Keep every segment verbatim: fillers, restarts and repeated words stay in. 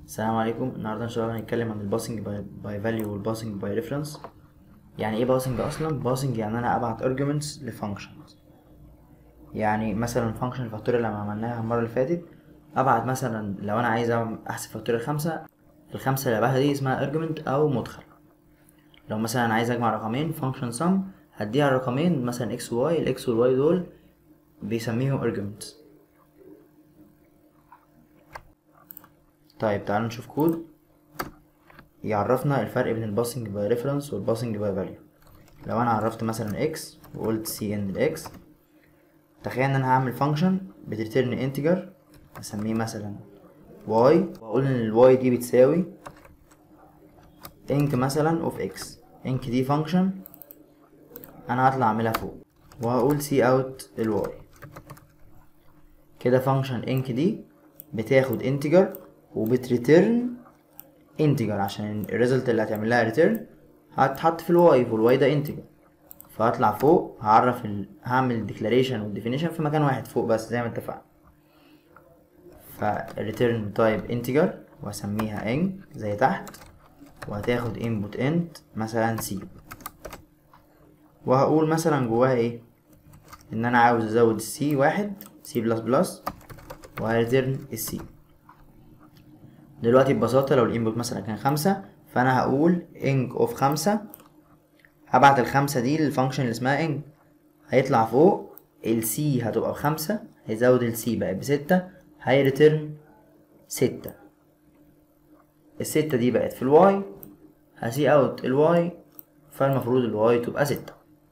السلام عليكم. النهارده ان شاء الله هنتكلم عن الباسنج باي فاليو والباسنج باي ريفرنس. يعني ايه باسنج اصلا؟ باسنج يعني انا ابعت arguments لفانكشنز. يعني مثلا فانكشن الفاتوره اللي عملناها المره اللي فاتت، ابعت مثلا لو انا عايز احسب فاتوره الخمسه، الخمسه اللي ابعتها دي اسمها argument او مدخل. لو مثلا عايز اجمع رقمين فانكشن sum، هديها الرقمين مثلا x و y، الاكس والواي دول بيسميهم arguments. طيب تعالوا نشوف كود يعرفنا الفرق بين الباسنج باي ريفرنس والباسنج باي فاليو. لو انا عرفت مثلا x وقلت سي ان الاكس، تخيل ان انا هعمل فانكشن بتريتيرن انتجر اسميه مثلا y، واقول ان الواي دي بتساوي انك مثلا اوف x. انك دي فانكشن انا هطلع اعملها فوق، وهقول سي اوت الواي. كده فانكشن انك دي بتاخد انتجر وبتريتيرن انتجر، عشان الريزلت اللي هتعمل لها ريتيرن هتحط في الواي، والواي ده انتجر. فهطلع فوق هعرف ال... هعمل الديكلاريشن والديفينيشن في مكان واحد فوق بس زي ما اتفقنا. فالريتيرن تايب انتجر واسميها ان زي تحت، وهتاخد input int مثلا c، وهقول مثلا جواها ايه، ان انا عاوز ازود السي واحد c بلس بلس، وهريتيرن السي. دلوقتي ببساطة لو الانبوت مثلا كان خمسة، فانا هقول ing of خمسة، هبعت الخمسة دي للفانكشن اللي اسمها ing. هيطلع فوق السي هتبقى بخمسة، هيزود السي بقت بستة، هيريتيرن ستة. الستة دي بقت في الواي، هسي اوت الواي، فالمفروض الواي تبقى ستة.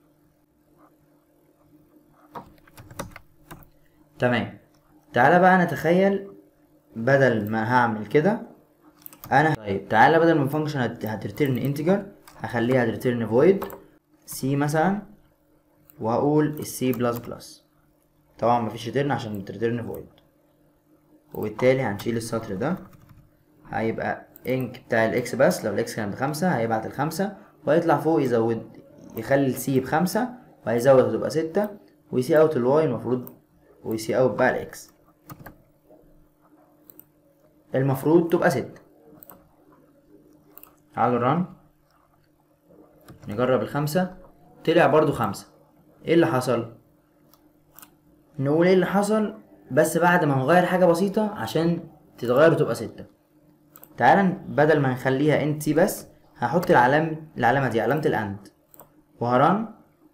تمام. تعالى بقى نتخيل بدل ما هعمل كده انا، طيب تعالى بدل ما فانكشن هتريتيرن انتجر هخليها هتريتيرن فويد سي مثلا، وهقول السي بلس بلس. طبعا مفيش ريتيرن عشان بتريتيرن فويد، وبالتالي هنشيل السطر ده. هيبقى انك بتاع الاكس بس، لو الاكس كان بخمسة هيبعت الخمسة، وهيطلع فوق يزود يخلي السي بخمسة، وهيزود هتبقى ستة، ويسي اوت الواي المفروض، ويسي اوت بقى الاكس المفروض تبقى ستة. تعالوا ران نجرب الخمسة، طلع برضو خمسة. ايه اللي حصل؟ نقول ايه اللي حصل بس بعد ما نغير حاجة بسيطة عشان تتغير وتبقى ستة. تعالى بدل ما نخليها انت بس، هحط العلامة العلامة دي علامة الاند، وهران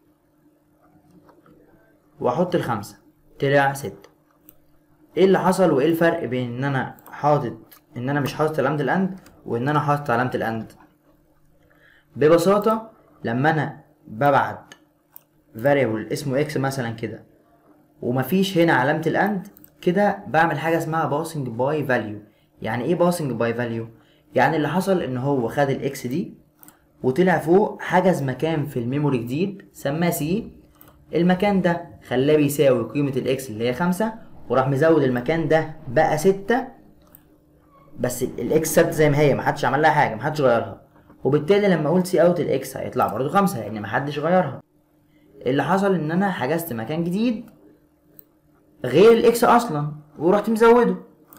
واحط الخمسة، طلع ستة. ايه اللي حصل وايه الفرق بين ان انا حاطط ان انا مش حاطط علامة الاند وان انا حاطط علامة الاند؟ ببساطة لما انا ببعت variable اسمه x مثلا كده ومفيش هنا علامة الاند، كده بعمل حاجة اسمها passing by value. يعني ايه passing by value؟ يعني اللي حصل ان هو خد الاكس دي وطلع فوق حجز مكان في الميموري جديد سماه سي. المكان ده خلاه بيساوي قيمة الاكس اللي هي خمسة، وراح مزود المكان ده بقى ستة، بس الاكس ثابتة زي ما هي، محدش عمل لها حاجة، محدش غيرها. وبالتالي لما اقول سي اوت الاكس هيطلع برضو خمسة لان محدش غيرها. اللي حصل ان انا حجزت مكان جديد غير الاكس اصلا ورحت مزوده.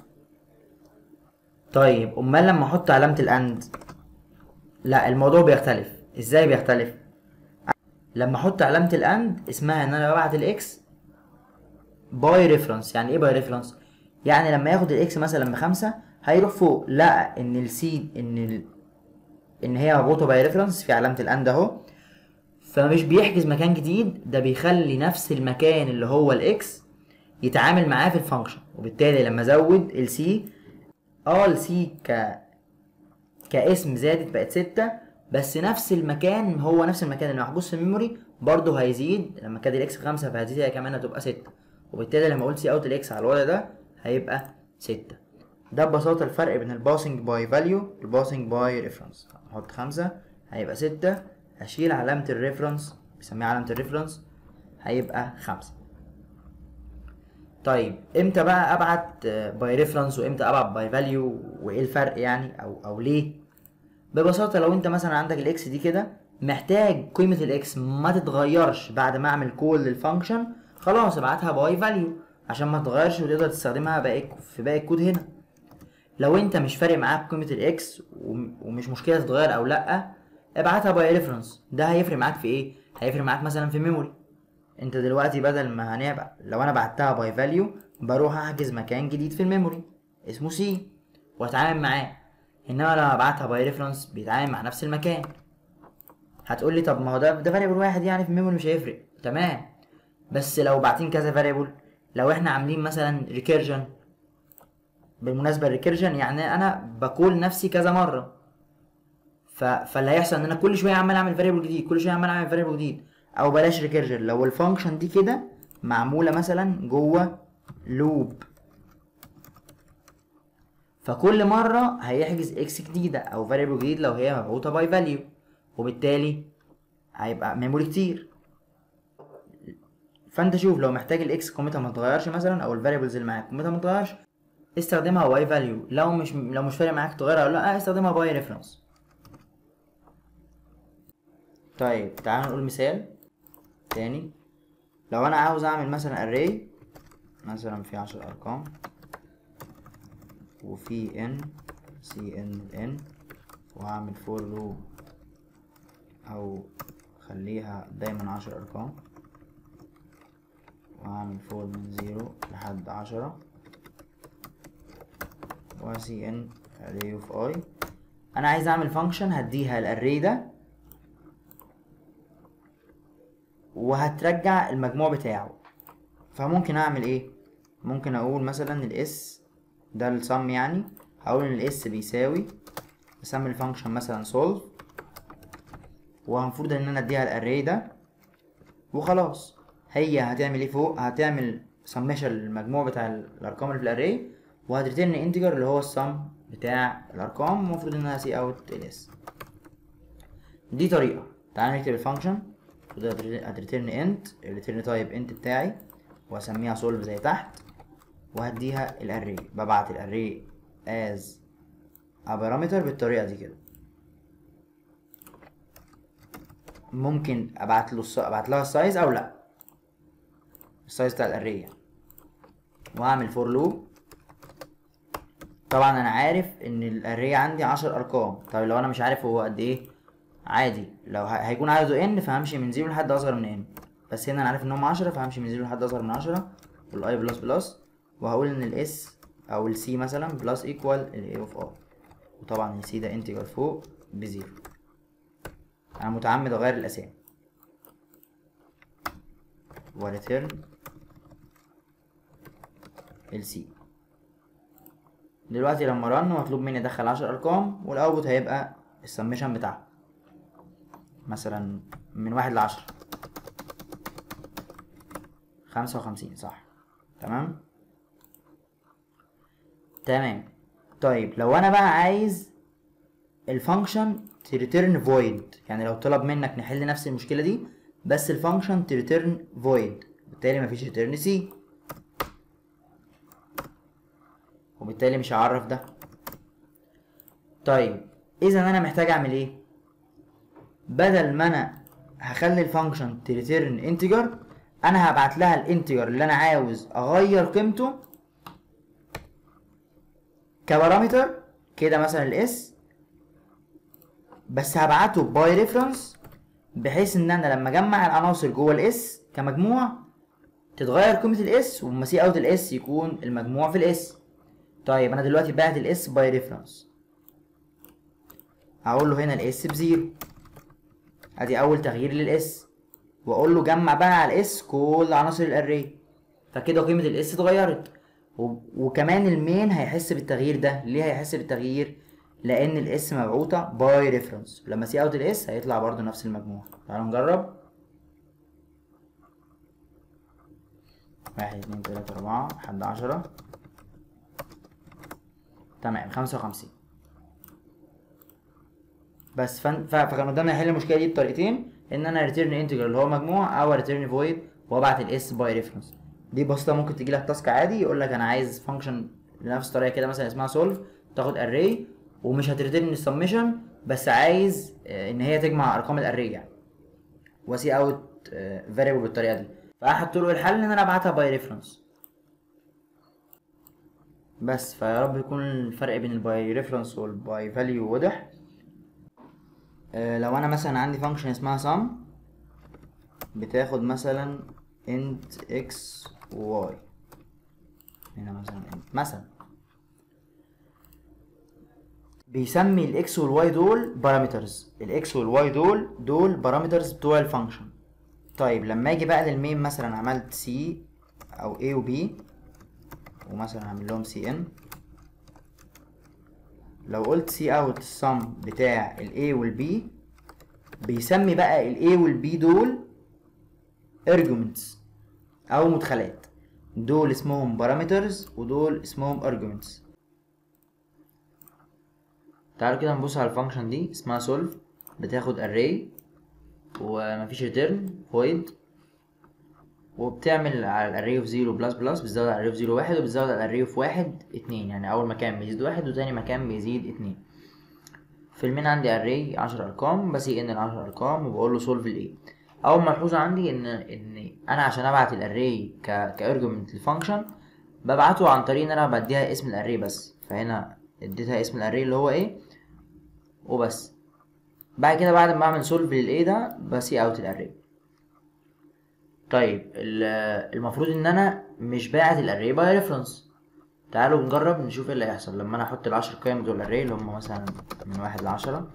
طيب امال لما احط علامة الاند، لا الموضوع بيختلف. ازاي بيختلف؟ لما احط علامة الاند اسمها ان انا ببعت الاكس باي ريفرنس. يعني ايه باي ريفرنس؟ يعني لما ياخد الاكس مثلا بخمسة، هيروح فوق لقى ان السي ان ال... ان هي مربوطة باي ريفرنس في علامة الاند اهو، فمش بيحجز مكان جديد، ده بيخلي نفس المكان اللي هو الاكس يتعامل معاه في الفانكشن. وبالتالي لما ازود السي، اه السي ك كاسم زادت بقت ستة، بس نفس المكان هو نفس المكان اللي محجوز في الميموري برضه هيزيد. لما كانت الاكس بخمسة فهتزيد هي كمان هتبقى ستة، وبالتالي لما اقول سي اوت الاكس على الوضع ده هيبقى ستة. ده ببساطة الفرق بين الباسنج باي فاليو والباسنج باي ريفرنس. هحط خمسة هيبقى ستة، هشيل علامة الريفرنس بسميها علامة الريفرنس هيبقى خمسة. طيب امتى بقى ابعت باي ريفرنس وامتى ابعت باي فاليو، وايه الفرق يعني او او ليه؟ ببساطة لو انت مثلا عندك الاكس دي كده محتاج قيمة الاكس ما تتغيرش بعد ما اعمل كول للفانكشن، خلاص ابعتها باي فاليو عشان ما تتغيرش وتقدر تستخدمها باقي في باقي الكود هنا. لو انت مش فارق معاك قيمه الاكس ومش مشكله تتغير او لا، ابعتها باي ريفرنس. ده هيفرق معاك في ايه؟ هيفرق معاك مثلا في ميموري. انت دلوقتي بدل ما هنبقى لو انا بعتها باي فاليو بروح احجز مكان جديد في الميموري اسمه سي واتعامل معاه، انما لما ابعتها باي ريفرنس بيتعامل مع نفس المكان. هتقول لي طب ما هو ده ده فاريبل واحد يعني في الميموري مش هيفرق. تمام، بس لو باعتين كذا فاريبل، لو احنا عاملين مثلا ريكيرجن، بالمناسبه الريكيرجن يعني انا بقول نفسي كذا مره، ف... فاللي هيحصل ان انا كل شويه عمال اعمل فاريبل جديد، كل شويه عمال اعمل فاريبل جديد. او بلاش ريكيرجن، لو الفانكشن دي كده معموله مثلا جوه لوب، فكل مره هيحجز اكس جديده او فاريبل جديد لو هي مبعوثه باي فاليو، وبالتالي هيبقى ميموري كتير. فانت شوف لو محتاج الاكس قيمتها ما تتغيرش مثلا، او الفاريبلز اللي معاك قيمتها ما تتغيرش، استخدمها باي فاليو. لو مش لو مش فارق معاك تغيرها ولا لا، استخدمها باي ريفرنس. طيب تعالوا نقول مثال تاني. لو انا عاوز اعمل مثلا اري مثلا في عشر ارقام وفي ان سي ان ان، وهعمل فور لوب او خليها دايما عشر ارقام، وهعمل فور من زيرو لحد عشرة، وسي ان array of i. انا عايز اعمل فانكشن هديها الاري ده وهترجع المجموع بتاعه. فممكن اعمل ايه؟ ممكن اقول مثلا الاس ده السم، يعني هقول ان الاس بيساوي، اسمي الفانكشن مثلا solve، وهنفرض ان انا اديها الاري ده وخلاص. هي هتعمل ايه فوق؟ هتعمل سميشن المجموع بتاع الارقام اللي في الاري، وهتريترن انتجر اللي هو السم بتاع الارقام، المفروض ان انا سي اوت الاس. دي طريقه. تعالى نكتب الفانكشن. هتريترن انت، الريترن تايب انت بتاعي، واسميها solve زي تحت، وهديها الاري. ببعت الاري as a parameter بالطريقه دي كده. ممكن ابعت له ابعت لها السايز او لا، السايز بتاع الاري يعني، وهعمل فور لوب. طبعا انا عارف ان الاري عندي عشر ارقام. طيب لو انا مش عارف هو قد ايه، عادي لو هيكون عدده ان فهمشي من زيرو لحد اصغر من ان، بس هنا انا عارف ان هم عشرة فهمشي من زيرو لحد اصغر من عشرة، والاي بلس بلس، وهقول ان الاس او السي مثلا بلس ايكوال الاي اوف ار، وطبعا السي ده انتجر فوق بزيرو. انا متعمد اغير الاسامي. وريتيرن السي. دلوقتي لما رن مطلوب مني ادخل عشر ارقام، والاوتبوت هيبقى السمشن بتاعها مثلا من واحد لعشرة، خمسة وخمسين صح. تمام تمام. طيب لو انا بقى عايز الفانكشن تريتيرن فويد، يعني لو طلب منك نحل نفس المشكله دي بس الفانكشن تريتيرن فويد، بالتالي مفيش ريتيرن سي، وبالتالي مش هعرف ده. طيب اذا انا محتاج اعمل ايه؟ بدل ما انا هخلي الفانكشن تريتيرن انتجر، انا هبعت لها الانتجر اللي انا عاوز اغير قيمته كبارامتر كده، مثلا الاس، بس هبعته باي ريفرنس، بحيث ان انا لما اجمع العناصر جوه الاس كمجموع تتغير قيمه الاس، وما سي اوت الاس يكون المجموع في الاس. طيب انا دلوقتي بعت الاس باي ريفرنس، هقول له هنا الاس بزيرو، ادي اول تغيير للاس، واقول له جمع بقى على الاس كل عناصر الاري، فكده قيمه الاس اتغيرت. وكمان المين هيحس بالتغيير ده. ليه هيحس بالتغيير؟ لان الاس مبعوثه باي ريفرنس، لما سي اوت الاس هيطلع برضو نفس المجموع. تعالوا نجرب. واحد اتنين تلاته اربعه لحد عشرة، تمام خمسة وخمسين. بس فن... فكان قدامنا نحل المشكله دي بطريقتين، ان انا ريتيرن انتجر اللي هو مجموع، او ريتيرن فويد وابعت الاس باي ريفرنس. دي بسيطه. ممكن تجي لك تاسك عادي يقول لك انا عايز فانكشن بنفس الطريقه كده مثلا اسمها سولف، تاخد اري ومش هتريتيرن السمشن، بس عايز ان هي تجمع ارقام الاري يعني، وسي اوت فاريبل بالطريقه دي. فاحط له الحل ان انا ابعتها باي ريفرنس. بس فيا رب يكون الفرق بين الباي ريفرنس والباي فاليو واضح. آه لو انا مثلا عندي فانكشن اسمها sum بتاخد مثلا int x y، هنا مثلا int مثلا، بيسمي الاكس والواي دول بارامترز، الاكس والواي دول دول بارامترز بتوع الفانكشن. طيب لما اجي بقى للمين مثلا عملت سي او A و B ومثلا هعمل لهم سي ان، لو قلت سي اوت السم بتاع ال A وال B بيسمي بقى ال A وال B دول arguments او مدخلات، دول اسمهم parameters ودول اسمهم arguments. تعالوا كده نبص على الفانكشن دي اسمها solve، بتاخد array ومفيش return void، وبتعمل على الاري اوف زيرو بلس بلس، بتزود على الاري اوف زيرو واحد، وبتزود على الاري اوف واحد اتنين، يعني اول مكان بيزيد واحد وتاني مكان بيزيد اتنين. في المين عندي اري عشر ارقام، بسيق ان العشر ارقام وبقول له سولف الايه. اول ملحوظه عندي ان ان انا عشان ابعت الاري ك كارجمنت للفانكشن ببعته عن طريق ان انا بديها اسم الاري بس، فهنا اديتها اسم الاري اللي هو ايه وبس. بعد كده بعد ما اعمل سولف للايه ده بسيق اوت الاري. طيب المفروض ان انا مش باعت الاري باي ريفرنس. تعالوا نجرب نشوف ايه اللي هيحصل لما انا احط العشر قيم دول الاري اللي هم مثلا من واحد لعشرة.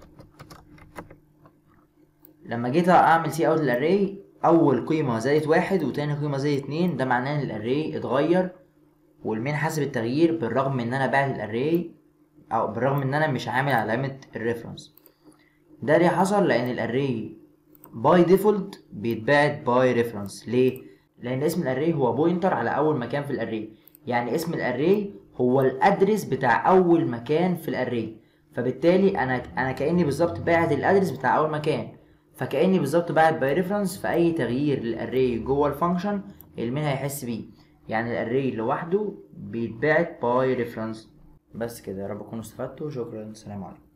لما جيت اعمل سي اوت الاري اول قيمه زادت واحد وتاني قيمه زادت اتنين، ده معناه ان الاري اتغير والمين حاسب التغيير بالرغم ان انا باعت الاري او بالرغم ان انا مش عامل علامه الريفرنس. ده ليه حصل؟ لان الاري باي ديفولت بيتبعت باي ريفرنس. ليه؟ لان اسم الاري هو بوينتر على اول مكان في الاري، يعني اسم الاري هو الادرس بتاع اول مكان في الاري، فبالتالي انا انا كاني بالظبط باعت الادرس بتاع اول مكان، فكاني بالظبط باعت باي ريفرنس. فاي تغيير للاري جوه الفانكشن المين هيحس بيه، يعني الاري لوحده بيتبعت باي ريفرنس. بس كده، يا رب تكونوا استفدتوا. شكرا، سلام عليكم.